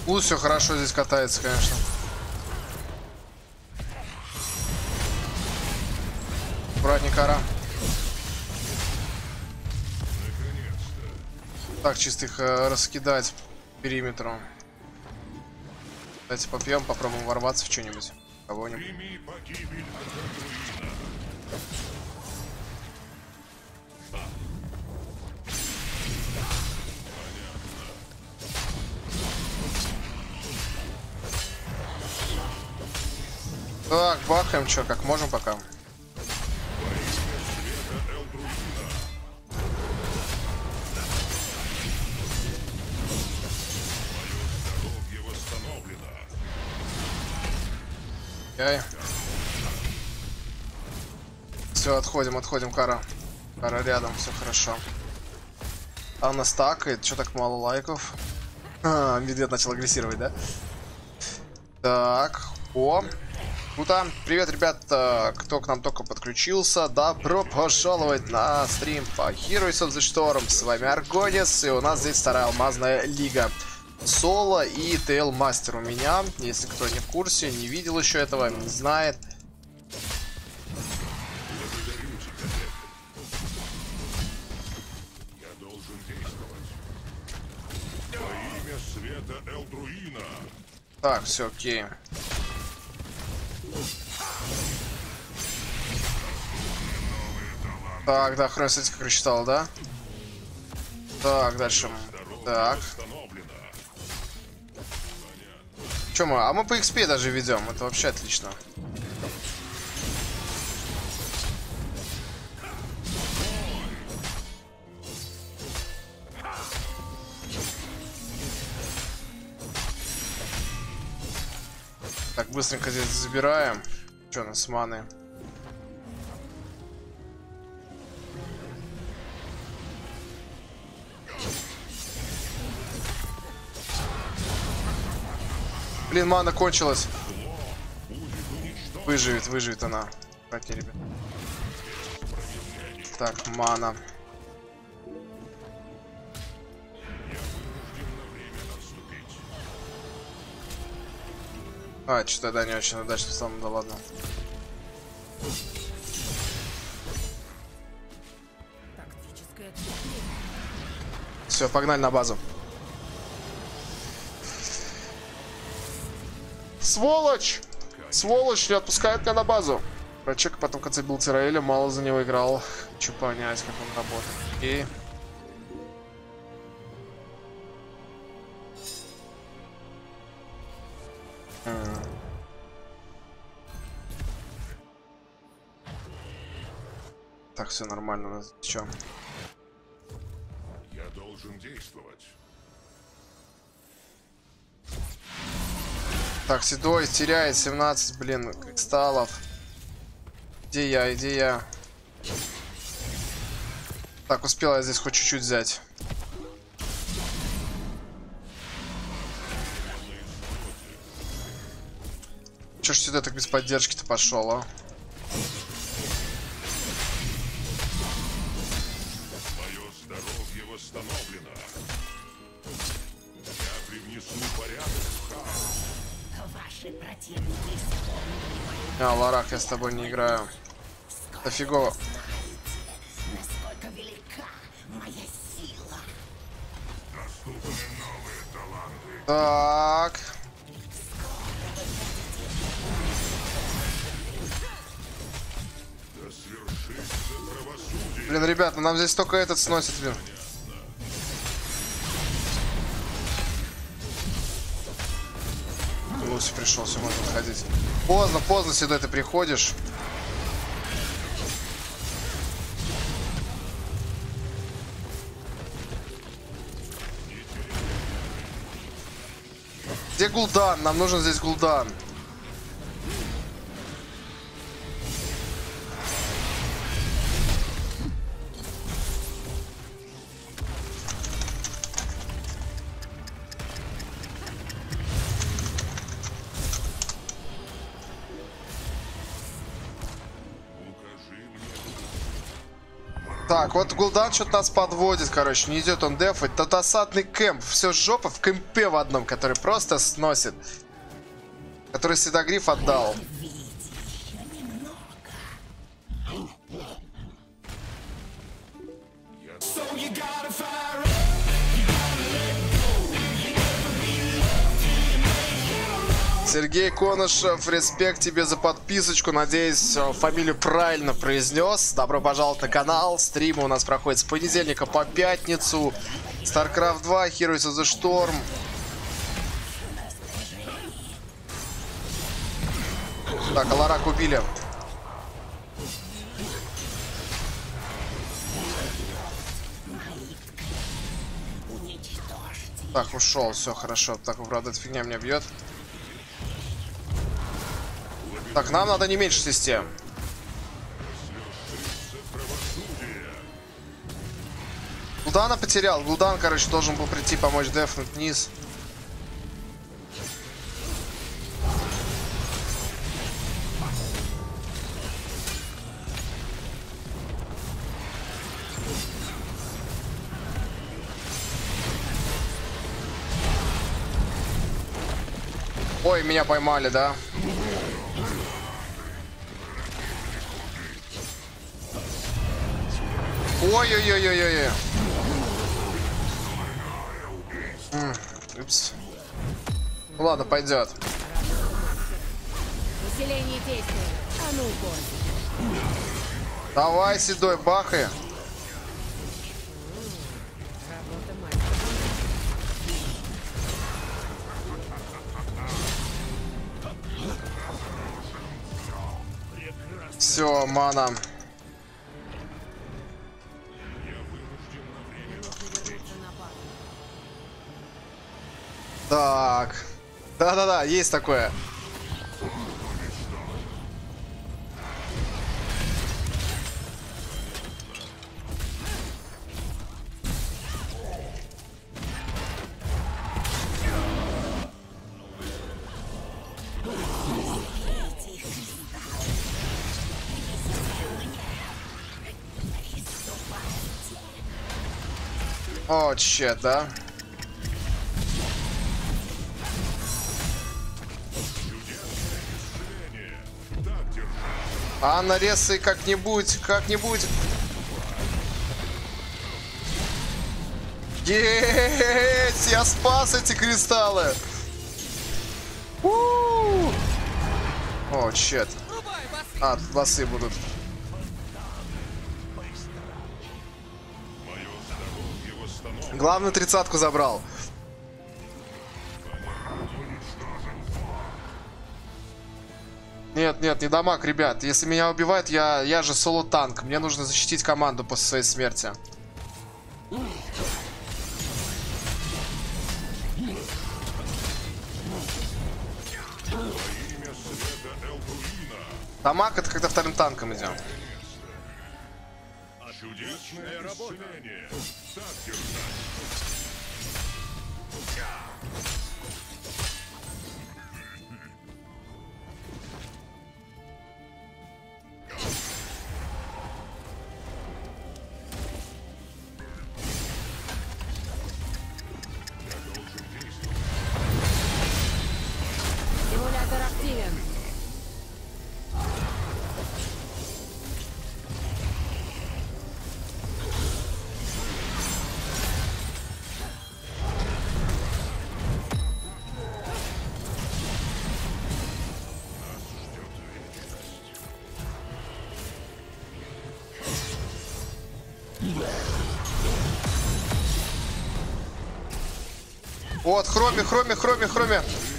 Пусть все хорошо здесь катается, конечно. Аккуратней, Кара. Так, чисто их раскидать периметром. Давайте попьем, попробуем ворваться в что-нибудь. Кого-нибудь. Так, бахаем, что, как можем пока. Окей. Все, отходим, Кара. Кара рядом, все хорошо. Она стакает, что так мало лайков? Медведь начал агрессировать, да? Так, о, круто. Привет, ребят, кто к нам только подключился. Добро пожаловать на стрим по Heroes of the Storm. С вами Аргонис, и у нас здесь вторая алмазная лига. Соло и Тейл Мастер у меня. Если кто не в курсе, не видел еще этого, не знает. Так, все, окей. Так, да, хрен, кстати, как рассчитал, да? Так, дальше. Так. Че мы? А мы по XP даже ведем. Это вообще отлично. Так, быстренько здесь забираем. Че у нас с маной? Блин, мана кончилась. Выживет она. Кстати, ребят. Так, мана. А, что-то да, не очень удачно стало, да ладно. Все, погнали на базу. Сволочь! Сволочь, не отпускает меня на базу. Прочек, потом в конце бил Тираэля, мало за него играл. Хочу понять, как он работает. И... Так, все нормально у нас. Чё? Я должен действовать. Так, Седой теряет 17, блин, кристаллов. Где я? Где я? Так, успел я здесь хоть чуть-чуть взять. Чё ж сюда так без поддержки-то пошел, а? Мое здоровье восстановлено. Я привнесу порядок в хаос. Ваши противники вспомнили А, Ларак, я с тобой не играю. Да фигово. насколько велика моя сила. Доступны новые таланты. Так. Да свершится правосудие. Блин, ребята, нам здесь только этот сносит, блин. Луси пришел, все, можно отходить. Поздно, поздно, Седой, ты приходишь. Где Гул'дан? Нам нужен здесь Гул'дан. Так, вот Гул'дан что-то нас подводит, короче, не идет он дефать. Тут осадный кэмп, все жопа в кэмпе в одном, который просто сносит. Который Седогриф отдал. Сергей Конышев, респект тебе за подписочку. Надеюсь, фамилию правильно произнес. Добро пожаловать на канал. Стримы у нас проходят с понедельника по пятницу. StarCraft 2, Heroes of the Storm. Так, Аларак убили. Так, ушел, все хорошо. Так, правда, эта фигня меня бьет. Так, нам надо не меньше систем. Гул'дана потерял. Гул'дан, короче, должен был прийти помочь дефнуть вниз. Ой, меня поймали, да? Ой-ой-ой-ой-ой. Упс. Ладно, пойдет. Усиление действия. А ну, бой. Давай, седой, бахай. Работа мастера. Все, мана. Так. Да-да-да, есть такое. О, чет, да? А нарезай как-нибудь, как-нибудь. Есть! Я спас эти кристаллы! У-у-у! О, чет. А, тут басы будут. Главное, 30-ку забрал. Нет, нет, не дамаг, ребят. Если меня убивают, я же соло-танк. Мне нужно защитить команду после своей смерти. Дамаг — это когда вторым танком идем. Чудесная работа. Так держать. Симулятор активен. Вот, хроме, хроме, хроме, хроме.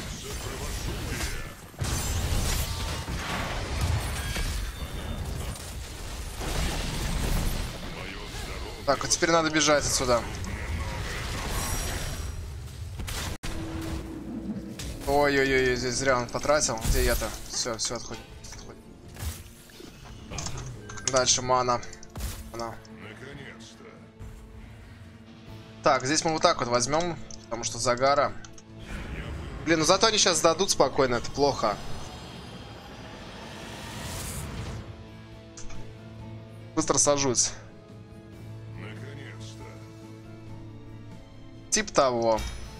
Так, вот теперь надо бежать отсюда. Ой-ой-ой, здесь зря он потратил. Где я-то? Все, все, отходит. Дальше мана. Наконец-то. Так, здесь мы вот так вот возьмем, потому что загара. Блин, ну зато они сейчас сдадут спокойно, это плохо. Быстро сажусь. Тип того.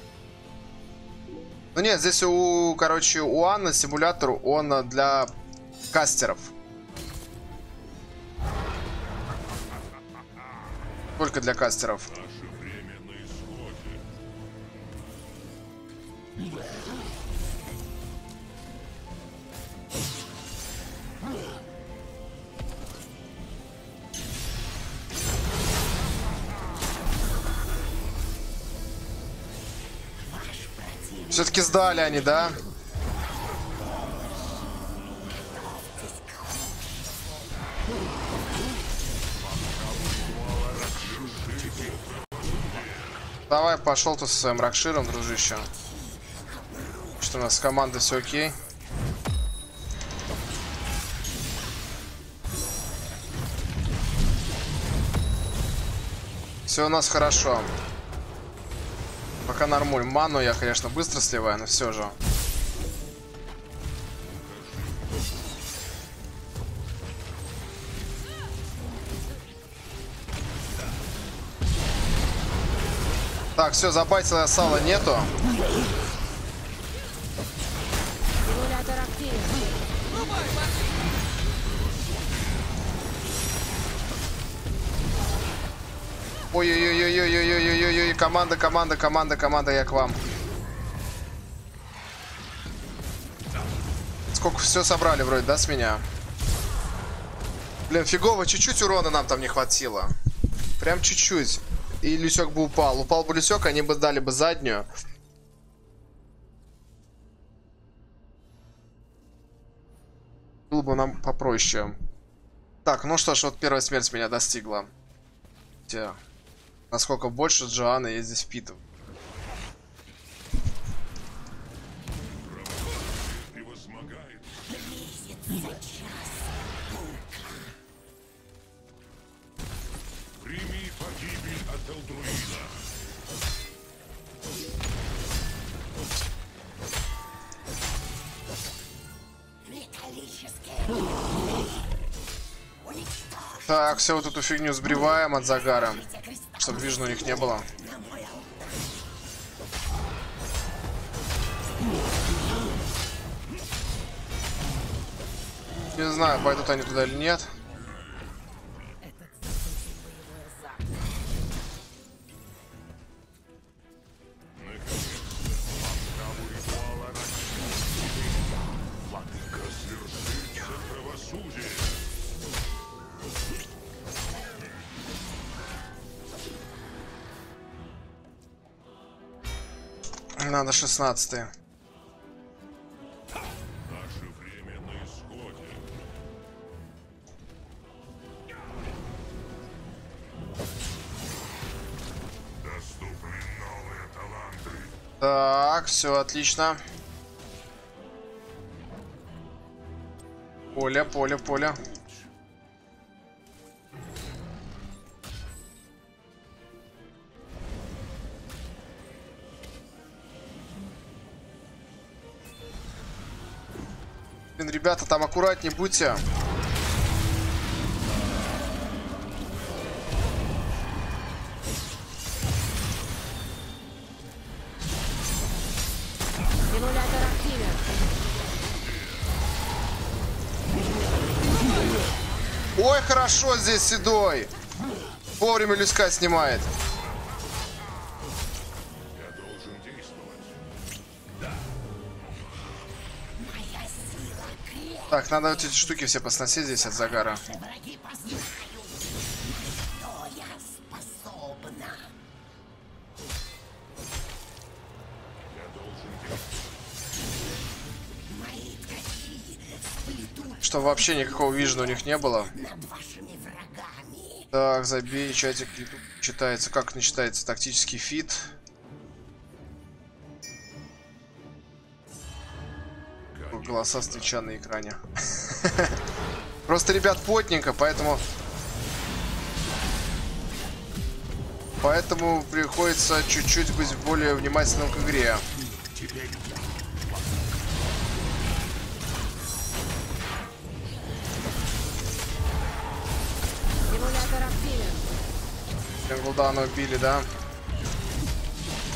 Ну нет, здесь короче, у Анны симулятор, он для кастеров. Только для кастеров. Наше время на исходе. Все-таки сдали они, да? Давай, пошел ты со своим Ракширом, дружище. Что у нас с командой все окей? Все у нас хорошо. Пока нормуль. Ману я, конечно, быстро сливаю, но все же. Так, все, забайтила сала нету. Симулятор активен. Ой-ой-ой-ой-ой-ой-ой-ой-ой, команда, я к вам. Сколько все собрали вроде, да, с меня? Блин, фигово, чуть-чуть урона нам там не хватило. Прям чуть-чуть. И Люсек бы упал. Упал бы Люсек, они бы дали бы заднюю. Было бы нам попроще. Так, ну что ж, вот первая смерть меня достигла. Насколько больше Джоанна я здесь впитываю. Превозмогает. Прими погибель от Элдруина. Металлические уничтожь Так, все вот эту фигню сбриваем от загара. Чтобы вижу, у них не было. на мой алтарь. Не знаю, пойдут они туда или нет. Владыка свершится правосудие. Надо 16-й. Наше время на исходе. Доступны новые таланты. Так, все отлично. Поле. Блин, ребята, там аккуратнее будьте. Симулятор активен. Ой, хорошо здесь Седой. Вовремя Люска снимает. Я должен действовать. Моя сила крепче. Так, надо вот эти штуки все посносить здесь от загара. Враги познают, на что я способна. Я должен действовать. Мои ткачи сплетут Что вообще никакого вижена у них не было. над вашими врагами. Так, забей, чатик YouTube читается. Как не читается? Тактический фит. Голоса встреча на экране. Просто, ребят, плотненько, поэтому приходится чуть-чуть быть более внимательным к игре. Симулятор активен. Тенглдана убили, да?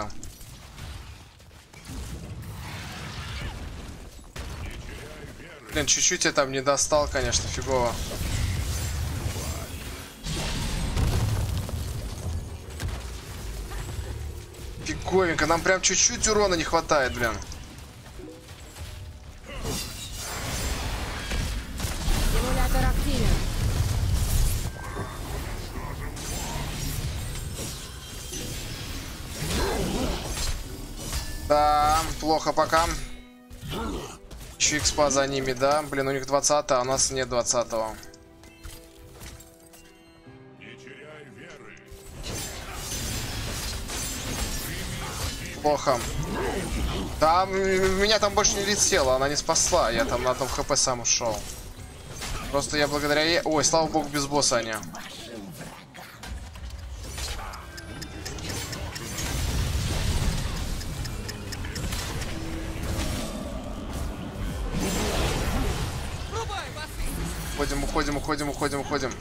просто. Блин, чуть-чуть я там не достал, конечно, фигово. Фиговенько, нам прям чуть-чуть урона не хватает, блин. Симулятор активен. Да, плохо пока. Еще экспа за ними, да? Блин, у них 20, а у нас нет 20-го. Плохо. Да, меня там больше не летело, она не спасла. Я там на одном хп сам ушел. Просто я благодаря ей... Ой, слава богу, без босса они. Уходим.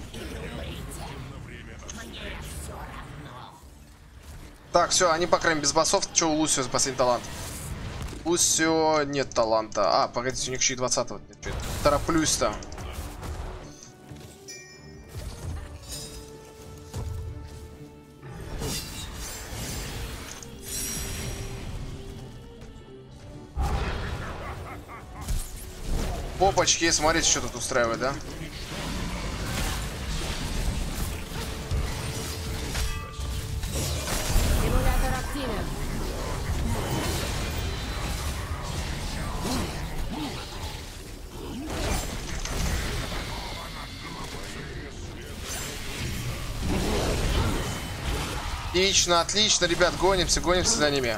Так, все, они, по крайней мере, без боссов. Че у Лусио последний талант? Лусио нет таланта. А, погодите, у них еще и 20-го. Тороплюсь-то. Попочки, смотрите, что тут устраивает, да? Симулятор активен. Отлично, отлично, ребят, гонимся за ними.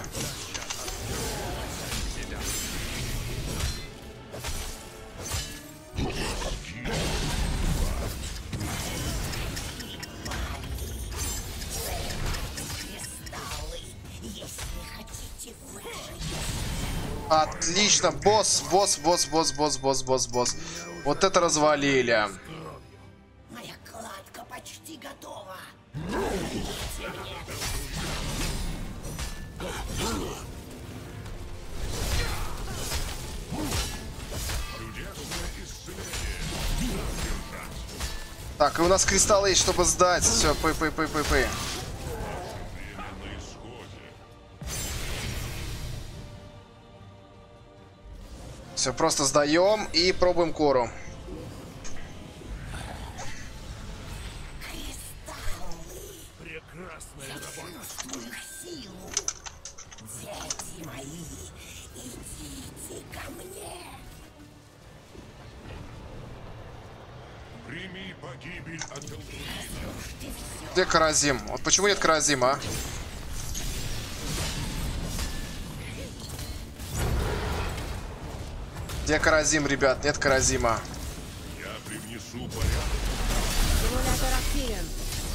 Отлично, босс. Вот это развалили. Моя кладка почти готова. Так, и у нас кристаллы есть, чтобы сдать. Все, пы. Все, просто сдаем и пробуем кору. Прекрасная работа. Чувствую силу. Дети мои, идите ко мне. Прими погибель от Элтруина. Где Каразим? Вот почему нет Каразима, а? Где Каразим, ребят? Нет Каразима. Я привнесу порядок. Симулятор активен.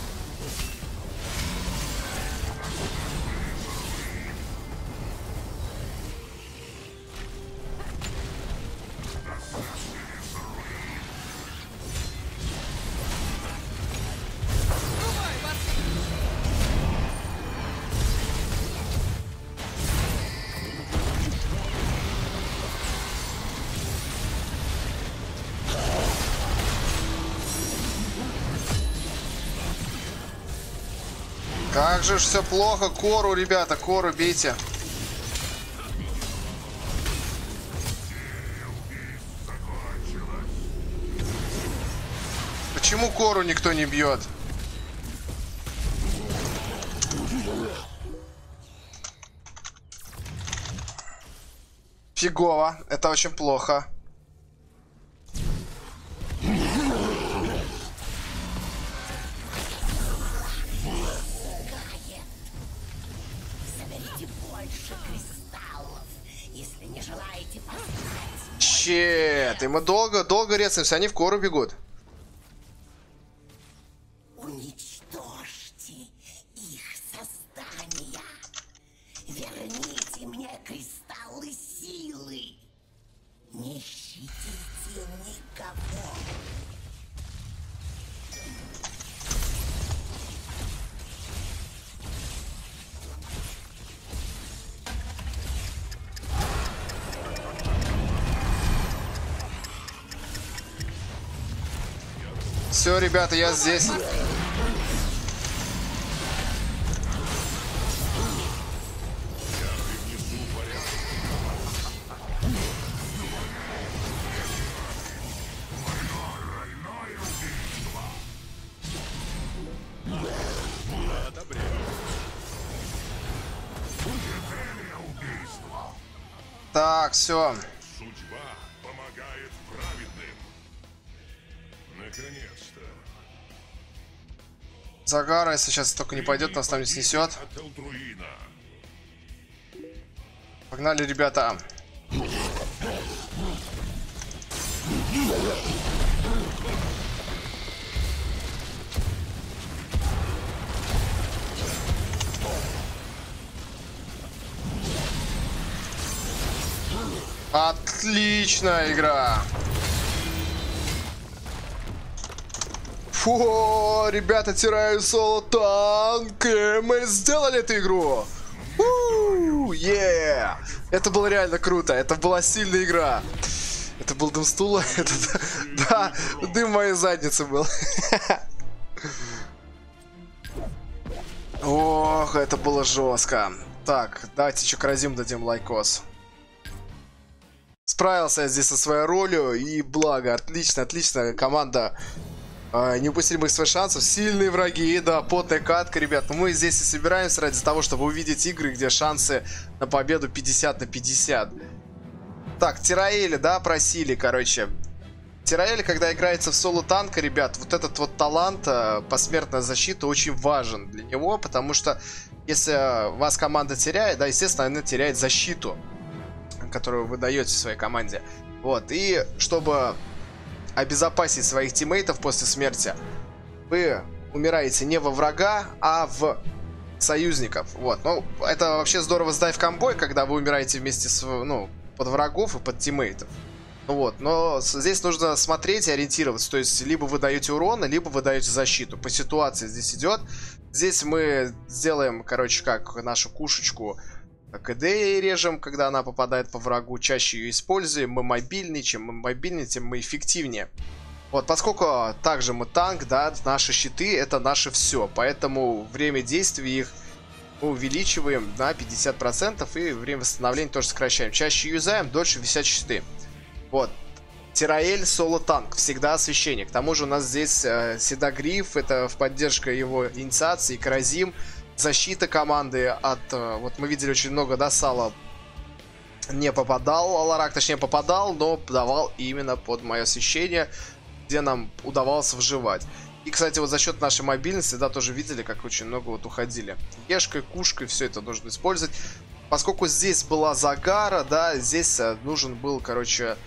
Как же все плохо. Кору, ребята, Кору бейте. Почему Кору никто не бьет? Фигово. Это очень плохо. Соберите больше кристаллов, если не желаете познать. Щет. И мы долго рецаемся. Они в Кору бегут. Уничтожьте их создания. Верните мне кристаллы силы. Не щадите никого. Все, ребята, я здесь. Так, все. Судьба помогает праведным. Наконец-то. Загара, если сейчас только не пойдет, нас там не снесет. От Элтруина. Погнали, ребята. Отличная игра. Фу, ребята, теряю соло танк. Мы сделали эту игру. Это было реально круто. Это была сильная игра. Это был дым стула. Это, да, дым моей задницы был. Ох, это было жестко. Так, давайте еще Каразим дадим лайкос. Справился я здесь со своей ролью, и благо, отлично, отлично, команда не упустили мы своих шансов, сильные враги, да, потная катка, ребят, но мы здесь и собираемся ради того, чтобы увидеть игры, где шансы на победу 50 на 50. Так, Тираэли, да, просили, короче. Тираэль, когда играется в соло танка, ребят, вот этот вот талант, посмертная защита, очень важен для него, потому что если вас команда теряет, да, естественно, она теряет защиту, которую вы даете своей команде. Вот, и чтобы обезопасить своих тиммейтов после смерти, вы умираете не во врага, а в союзников. Вот, ну, это вообще здорово с дайв-комбой, когда вы умираете вместе с, ну, под врагов и под тиммейтов. Ну вот, но здесь нужно смотреть и ориентироваться. То есть, либо вы даете урон, либо вы даете защиту. По ситуации здесь идет. Здесь мы сделаем, короче, как нашу кушечку КД режем, когда она попадает по врагу. Чаще ее используем. Мы мобильнее. Чем мы мобильнее, тем мы эффективнее. Вот, поскольку также мы танк, да, наши щиты это наше все. Поэтому время действия их мы увеличиваем на 50%. И время восстановления тоже сокращаем. Чаще юзаем, дольше висят щиты. Вот. Тираэль соло-танк, всегда освещение. К тому же у нас здесь Седогриф, это в поддержку его инициации, Кразим, защита команды от... вот мы видели очень много, да, Сала не попадал, Аларак точнее попадал, но давал именно под мое освещение, где нам удавалось выживать. И, кстати, вот за счет нашей мобильности, да, тоже видели, как очень много вот уходили. Ешкой, кушкой, все это нужно использовать. Поскольку здесь была Загара, да, здесь нужен был, короче...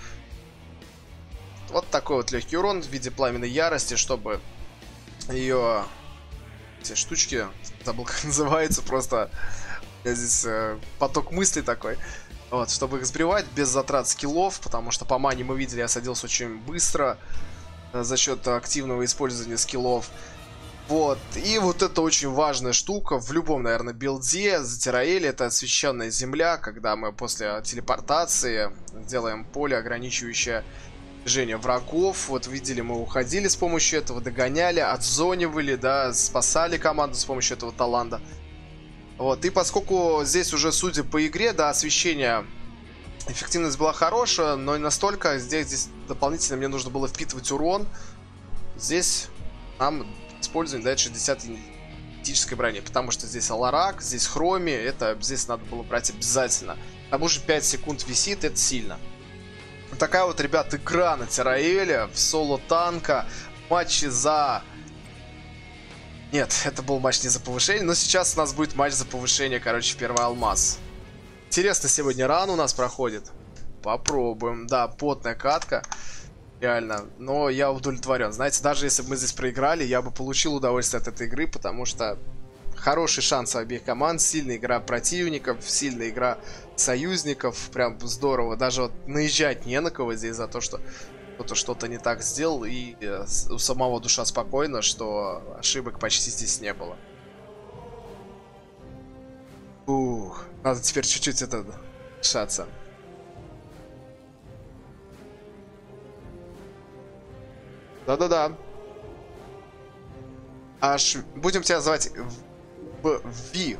Вот такой вот легкий урон в виде пламенной ярости, чтобы ее... Эти штучки, забыл как называется, просто здесь поток мыслей такой. Вот, чтобы их сбривать без затрат скиллов, потому что по мане мы видели, я садился очень быстро за счет активного использования скиллов. Вот, и вот это очень важная штука в любом, наверное, билде за Тираэль, это освещенная земля, когда мы после телепортации делаем поле, ограничивающее движение врагов. Вот видели, мы уходили с помощью этого, догоняли, отзонивали, да, спасали команду с помощью этого таланта. Вот, и поскольку здесь уже, судя по игре, да, освещение, эффективность была хорошая, но не настолько, здесь дополнительно мне нужно было впитывать урон. Здесь нам используем, да, 60 энергетической брони, потому что здесь Аларак, здесь Хроми, это здесь надо было брать обязательно. К тому же 5 секунд висит, это сильно. Вот такая вот, ребят, игра на Тираэле в соло-танка. Матчи за... Нет, это был матч не за повышение, но сейчас у нас будет матч за повышение, короче, в первый алмаз. Интересно, сегодня ран у нас проходит. Попробуем. Да, потная катка. Реально. Но я удовлетворен. Знаете, даже если бы мы здесь проиграли, я бы получил удовольствие от этой игры, потому что хороший шанс у обеих команд. Сильная игра противников, сильная игра союзников. Прям здорово. Даже вот наезжать не на кого здесь за то, что кто-то что-то не так сделал. И у самого душа спокойна, что ошибок почти здесь не было. Ух, надо теперь чуть-чуть это дышаться. Да-да-да. Аж будем тебя звать Ви.